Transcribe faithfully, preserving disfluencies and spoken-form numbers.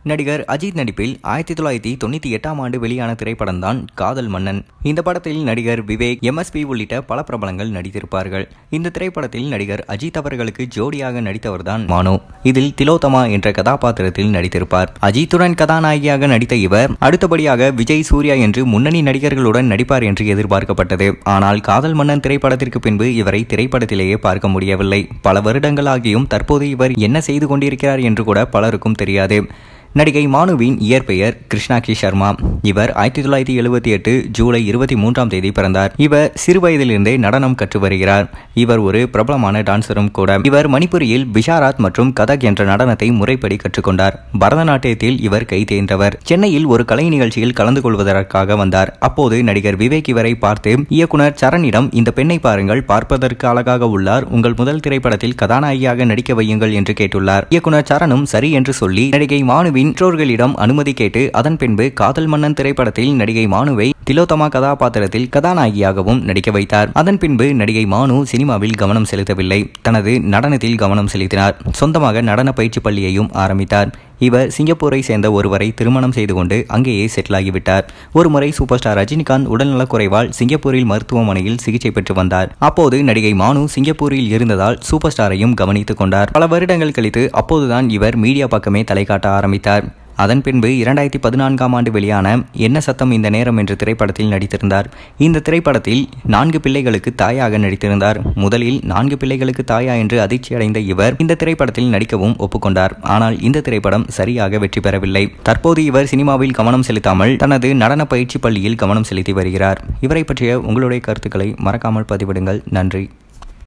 நடிகர் அஜித் நடிப்பில் ஆயிரத்தி தொள்ளாயிரத்தி தொண்ணூத்தி எட்டாம் ஆண்டு வெளியான திரைப்படம் தான் காதல் மன்னன். இந்த படத்தில் நடிகர் விவேக், எம் எஸ் பி உள்ளிட்ட பல பிரபலங்கள் நடித்திருப்பார்கள். இந்த திரைப்படத்தில் நடிகர் அஜித் அவர்களுக்கு ஜோடியாக நடித்தவர்தான் மானு. இதில் திலோத்தமா என்ற கதாபாத்திரத்தில் நடித்திருப்பார். அஜித்துடன் கதாநாயகியாக நடித்த இவர் அடுத்தபடியாக விஜய், சூர்யா என்று முன்னணி நடிகர்களுடன் நடிப்பார் என்று எதிர்பார்க்கப்பட்டது. ஆனால் காதல் மன்னன் திரைப்படத்திற்கு பின்பு இவரை திரைப்படத்திலேயே பார்க்க முடியவில்லை. பல வருடங்கள் ஆகியும் தற்போது இவர் என்ன செய்து கொண்டிருக்கிறார் என்று கூட பலருக்கும் தெரியாது. நடிகை மானுவின் இயற்பெயர் கிருஷ்ணாட்சி சர்மா. இவர் ஆயிரத்தி தொள்ளாயிரத்தி எழுபத்தி எட்டு ஜூலை இருபத்தி மூன்றாம் தேதி பிறந்தார். இவர் சிறுவயதிலிருந்தே நடனம் கற்று வருகிறார். இவர் ஒரு பிரபலமான டான்சரும் கூட. இவர் மணிப்புரியில் பிஷாராத் மற்றும் கதக் என்ற நடனத்தை முறைப்படி கற்றுக்கொண்டார். பரதநாட்டியத்தில் இவர் கை தேர்ந்தவர். சென்னையில் ஒரு கலை நிகழ்ச்சியில் கலந்து கொள்வதற்காக வந்தார். அப்போது நடிகர் விவேக் இவரை பார்த்து, இயக்குனர் சரணிடம் இந்த பெண்ணை பாருங்கள், பார்ப்பதற்கு அழகாக உள்ளார், உங்கள் முதல் திரைப்படத்தில் கதாநாயகியாக நடிக்க வையுங்கள் என்று கேட்டுள்ளார். இயக்குனர் சரணும் சரி என்று சொல்லி நடிகை மானுவின் பெற்றோர்களிடம் அனுமதி கேட்டு அதன் பின்பு காதல் மன்னன் திரைப்படத்தில் நடிகை மானுவை திலோத்தமா கதாபாத்திரத்தில் கதாநாயகியாகவும் நடிக்க வைத்தார். அதன் பின்பு நடிகை மானு சினிமாவில் கவனம் செலுத்தவில்லை, தனது நடனத்தில் கவனம் செலுத்தினார். சொந்தமாக நடன பயிற்சி பள்ளியையும் ஆரம்பித்தார். இவர் சிங்கப்பூரை சேர்ந்த ஒருவரை திருமணம் செய்து கொண்டு அங்கேயே செட்டில் ஆகிவிட்டார். ஒருமுறை சூப்பர் ஸ்டார் ரஜினிகாந்த் உடல்நலக் குறைவால் சிங்கப்பூரில் மருத்துவமனையில் சிகிச்சை பெற்று வந்தார். அப்போது நடிகை மானு சிங்கப்பூரில் இருந்ததால் சூப்பர் ஸ்டாரையும் கவனித்துக் கொண்டார். பல வருடங்கள் கழித்து அப்போதுதான் இவர் மீடியா பக்கமே தலை காட்ட ஆரம்பித்தார். அதன் பின்பு இரண்டாயிரத்தி பதினான்காம் ஆண்டு வெளியான என்ன சத்தம் இந்த நேரம் என்ற திரைப்படத்தில் நடித்திருந்தார். இந்த திரைப்படத்தில் நான்கு பிள்ளைகளுக்கு தாயாக நடித்திருந்தார். முதலில் நான்கு பிள்ளைகளுக்கு தாயா என்று அதிர்ச்சி அடைந்த இவர் இந்த திரைப்படத்தில் நடிக்கவும் ஒப்புக்கொண்டார். ஆனால் இந்த திரைப்படம் சரியாக வெற்றி பெறவில்லை. தற்போது இவர் சினிமாவில் கவனம் செலுத்தாமல் தனது நடன பயிற்சி பள்ளியில் கவனம் செலுத்தி வருகிறார். இவரை பற்றிய உங்களுடைய கருத்துக்களை மறக்காமல் பதிவிடுங்கள். நன்றி.